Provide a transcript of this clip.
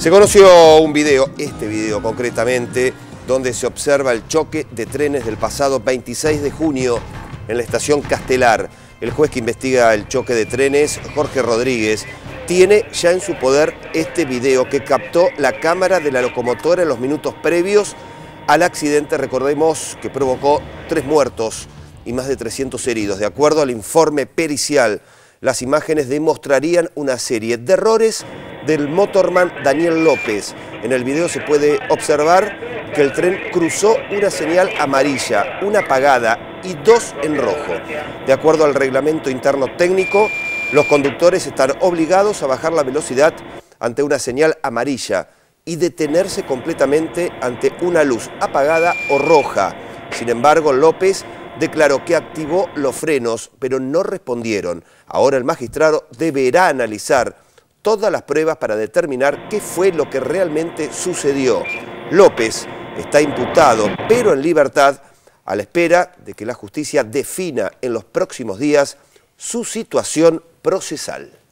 Se conoció un video, este video concretamente, donde se observa el choque de trenes del pasado 26 de junio en la estación Castelar. El juez que investiga el choque de trenes, Jorge Rodríguez, tiene ya en su poder este video que captó la cámara de la locomotora en los minutos previos al accidente, recordemos, que provocó 3 muertos y más de 300 heridos. De acuerdo al informe pericial, las imágenes demostrarían una serie de errores del motorman Daniel López. En el video se puede observar que el tren cruzó una señal amarilla, una apagada y 2 en rojo. De acuerdo al reglamento interno técnico, los conductores están obligados a bajar la velocidad ante una señal amarilla y detenerse completamente ante una luz apagada o roja. Sin embargo, López declaró que activó los frenos, pero no respondieron. Ahora el magistrado deberá analizar todas las pruebas para determinar qué fue lo que realmente sucedió. López está imputado, pero en libertad, a la espera de que la justicia defina en los próximos días su situación procesal.